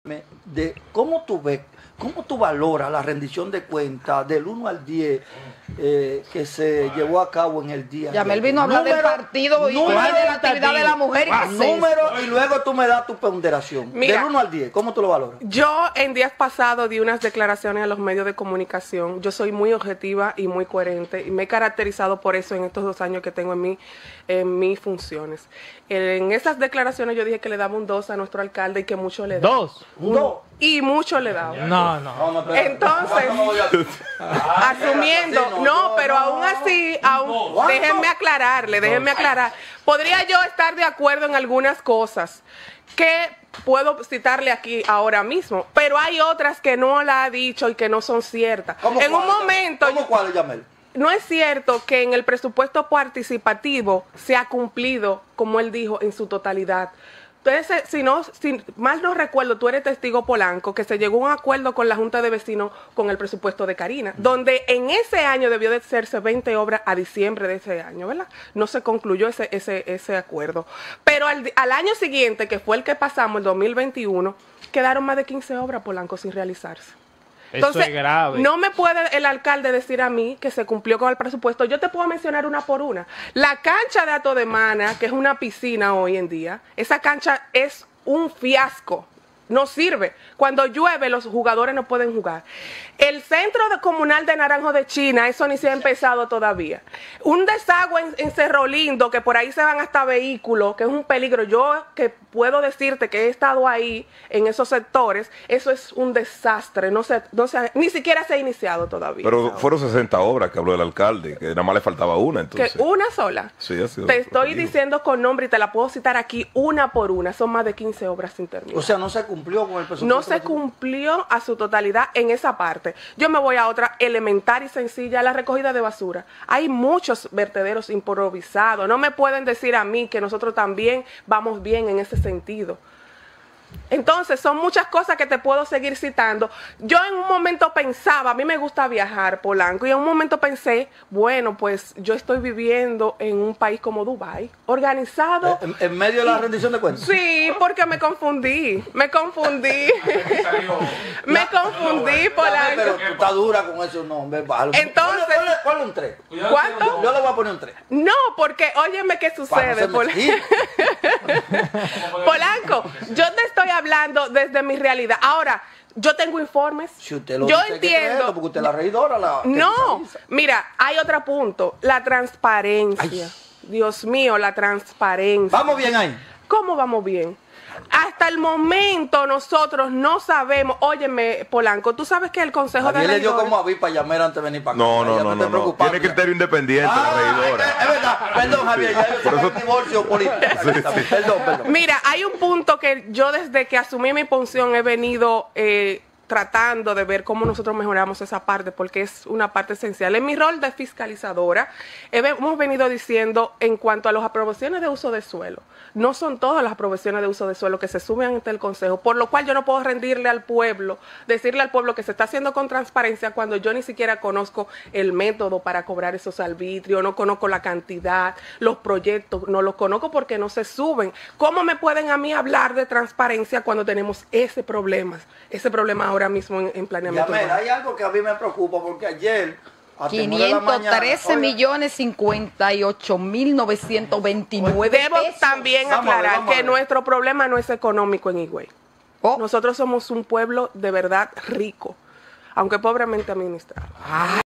De cómo tú ves, cómo tú valoras la rendición de cuentas del 1 al 10 que se llevó a cabo en el día. Yamel vino a hablar del partido y de la actividad de la mujer y número, y luego tú me das tu ponderación. Mira, del 1 al 10, ¿cómo tú lo valoras? Yo en días pasados di unas declaraciones a los medios de comunicación. Yo soy muy objetiva y muy coherente y me he caracterizado por eso en estos 2 años que tengo en mis funciones. En esas declaraciones yo dije que le daba un 2 a nuestro alcalde y que mucho le daba. ¿2? ¿Un 2? Y mucho le daba. No. Entonces, asumiendo, no, pero aún así, déjenme aclarar. Podría yo estar de acuerdo en algunas cosas que puedo citarle aquí ahora mismo, pero hay otras que no la ha dicho y que no son ciertas. En un momento, ¿cómo cuál, Yamel? no es cierto que en el presupuesto participativo se ha cumplido, como él dijo, en su totalidad. Entonces, si mal no recuerdo, tú eres testigo, Polanco, que se llegó a un acuerdo con la Junta de Vecinos con el presupuesto de Karina, donde en ese año debió de hacerse 20 obras a diciembre de ese año, ¿verdad? No se concluyó ese acuerdo. Pero al año siguiente, que fue el que pasamos, el 2021, quedaron más de 15 obras, Polanco, sin realizarse. Entonces, eso es grave. No me puede el alcalde decir a mí que se cumplió con el presupuesto. Yo te puedo mencionar una por una. La cancha de Atodemana, que es una piscina hoy en día, esa cancha es un fiasco. No sirve. Cuando llueve, los jugadores no pueden jugar. El centro comunal de Naranjo de China, eso ni se ha empezado todavía. Un desagüe en Cerro Lindo, que por ahí se van hasta vehículos, que es un peligro. Yo que puedo decirte que he estado ahí en esos sectores, eso es un desastre. Ni siquiera se ha iniciado todavía. Pero fueron 60 obras que habló el alcalde, que nada más le faltaba una, entonces. ¿Que una sola? Sí, ha sido. Te estoy diciendo con nombre y te la puedo citar aquí una por una. Son más de 15 obras sin terminar. O sea, no se cumplió con el presupuesto. No se cumplió a su totalidad en esa parte. Yo me voy a otra elemental y sencilla, la recogida de basura. Hay muchos vertederos improvisados. No me pueden decir a mí que nosotros también vamos bien en ese sentido. Entonces, son muchas cosas que te puedo seguir citando. Yo en un momento pensaba, a mí me gusta viajar, Polanco, y en un momento pensé, bueno, pues yo estoy viviendo en un país como Dubái, organizado. ¿En medio de la rendición de cuentas? Sí, porque me confundí, Polanco. Pero tú estás dura con esos nombres. Entonces, ponle un 3. ¿Cuánto? Yo le voy a poner un 3. No, porque óyeme qué sucede, Polanco, yo te estoy hablando desde mi realidad. Ahora, yo tengo informes. Si usted lo yo dice, entiendo. Porque usted es la regidora. No, mira, hay otro punto. La transparencia. Ay. Dios mío, la transparencia. ¿Vamos bien ahí? ¿Cómo vamos bien? Hasta el momento nosotros no sabemos. Óyeme, Polanco, tú sabes que el Consejo de Regidores... le dio Regidores... como a mí para llamar antes de venir para acá. No. Tiene criterio independiente la regidora. Es verdad. Perdón, Javier. Ya yo sé que es divorcio político. Perdón. Mira, hay un punto que yo desde que asumí mi función he venido tratando de ver cómo nosotros mejoramos esa parte, porque es una parte esencial. En mi rol de fiscalizadora, hemos venido diciendo en cuanto a las aprobaciones de uso de suelo, no son todas las aprobaciones de uso de suelo que se suben ante el Consejo, por lo cual yo no puedo rendirle al pueblo, decirle al pueblo que se está haciendo con transparencia cuando yo ni siquiera conozco el método para cobrar esos arbitrios, no conozco la cantidad, los proyectos, no los conozco porque no se suben. ¿Cómo me pueden a mí hablar de transparencia cuando tenemos ese problema ahora mismo en planeamiento? Yamel, hay algo que a mí me preocupa porque ayer 513.058.929 Debo pesos. también aclarar que nuestro problema no es económico en Higüey. Nosotros somos un pueblo de verdad rico, aunque pobremente administrado.